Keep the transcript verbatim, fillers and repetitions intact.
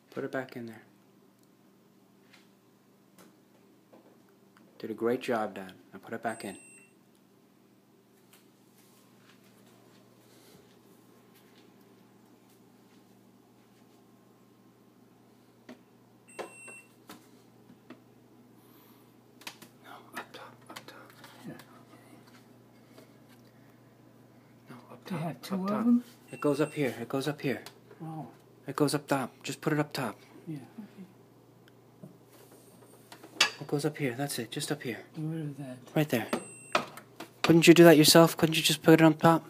Put it back in there. Did a great job, Dad. Now put it back in. No, up top, up top. Yeah. No, up They top. have two up of top. them? It goes up here. It goes up here. Oh, It goes up top. Just put it up top. yeah, okay. It goes up here. That's it. Just up here. Get rid of that. Right there. Couldn't you do that yourself? Couldn't you just put it on top?